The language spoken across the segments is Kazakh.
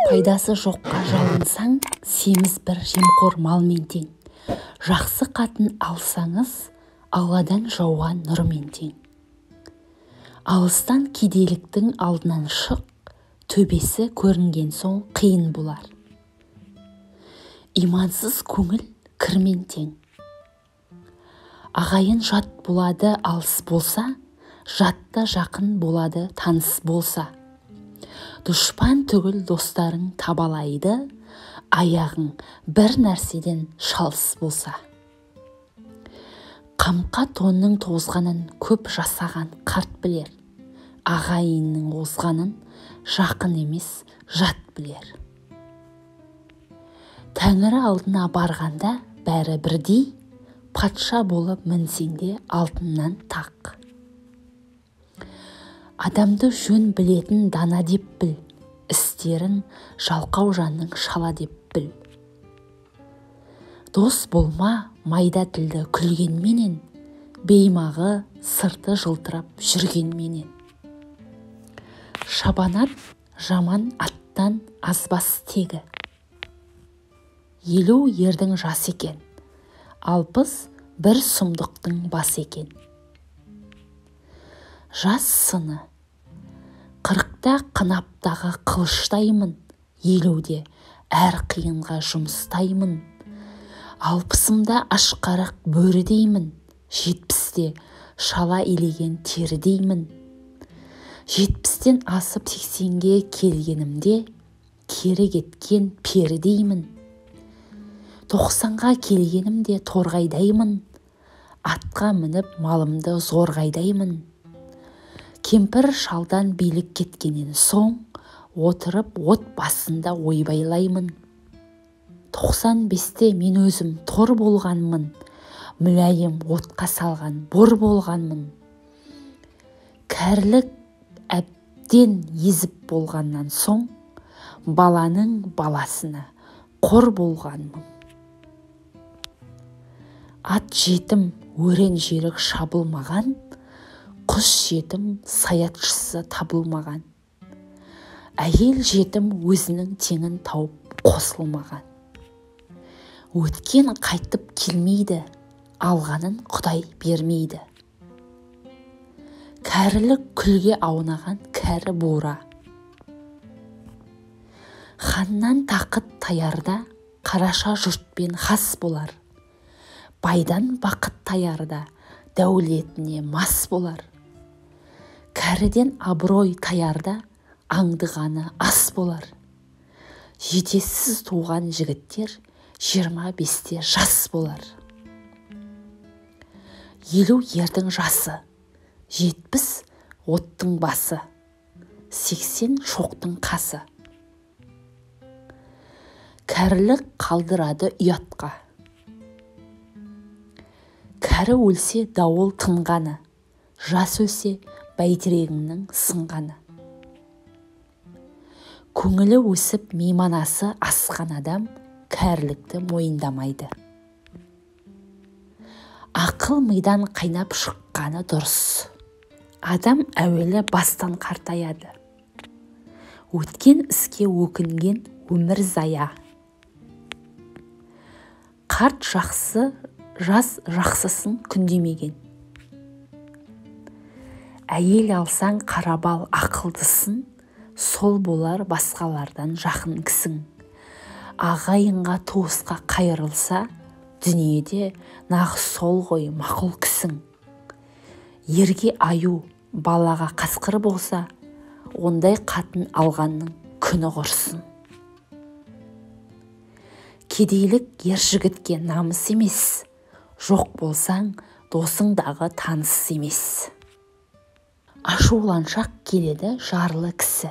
Пайдасы жоққа жалынсаң, семіз бір жемқор малмен тең. Жақсы қатын алсаңыз, Алладан жауған нұрмен тең. Алыстан кедейліктің алдынан шық, төбесі көрінген соң қиын болар. Имансыз көңіл кірмен тең. Ағайын жат болады алыс болса, жатта жақын болады таныс болса. Дұшпан түгіл достарың табалайды, аяғың бір нәрседен шалыс болса. Қамқа тонның тозғанын көп жасаған қарт білер, ағайынның озғанын жақын емес жат білер. Тәңірі алдына барғанда бәрі бірдей, патша болып мінсеңде алтыннан тақ. Адамды жөн білетін дана деп біл, істерін жалқау жанның шала деп біл. Дос болма майда тілді күлгенменен, беймағы сырты жылтырап жүргенменен. Шабанат жаман аттан азбас тегі. 50 ердің жас екен, 60 бір сұмдықтың бас екен. Жас сыны, 40-та қынаптағы қылыштаймын, 50-де әр қиынға жұмыстаймын. 60-ымда ашқарақ бөрідеймін, 70-де шала илеген терідеймін. 70-тен асып 80-ге келгенімде, кері кеткен перідеймін. 90-ға келгенімде торғайдаймын, атқа мініп малымды зорғайдаймын. Кемпір шалдан билік кеткенен соң, отырып от басында ойбайлаймын. 95-те мен өзім тор болғанмын, мүлайым отқа салған бор болғанмын. Кәрілік әбден езіп болғаннан соң, баланың баласына қор болғанмын. Ат жетім өрен жүйрік шабылмаған, құс жетім саятшысы табылмаған. Әйел жетім өзінің теңін тауып қосылмаған. Өткен қайтып келмейді, алғанын Құдай бермейді. Кәрілік күлге аунаған кәрі бура. Ханнан тақыт таярда қараша жұртпен хас болар. Байдан бақыт таярда дәулетіне мас болар. Кәріден абырой таярда аңдығаны ас болар. Жетесіз туған жігіттер 25-те жас болар. 50 ердің жасы, 70 оттың басы, 80 шоқтың қасы. Кәрілік қалдырады ұятқа. Кәрі өлсе дауыл тынғаны, жас өлсе бәйтерегіңнің сынғаны. Көңілі өсіп мейманасы асқан адам кәрілікті мойындамайды. Ақыл мидан қайнап шыққаны дұрыс. Адам әуелі бастан қартаяды. Өткен іске өкінген өмір зая. Қарт жақсы, жас жақсысын күндемеген. Әйел алсаң қарабал ақылдысын, сол болар басқалардан жақын кісің. Ағайынға туысқа қайырылса, дүниеде нағыз сол ғой мақұл кісің. Ерге аю, балаға қасқыр болса, ондай қатын алғанның күні құрсын. Кедейлік ер жігітке намыс емес, жоқ болсаң досыңдағы таныс емес. Ашуланшақ келеді жарлы кісі.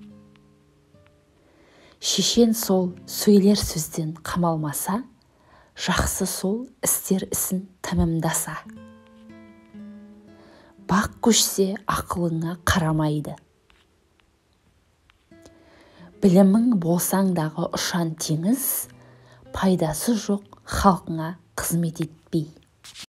Шешен сол сөйлер сөзден қамалмаса, жақсы сол істер ісін тәмамдаса. Бақ көшсе ақылыңа қарамайды. Білімің болсаңдағы ұшан теңіз, пайдасы жоқ халқыңа қызмет етпей.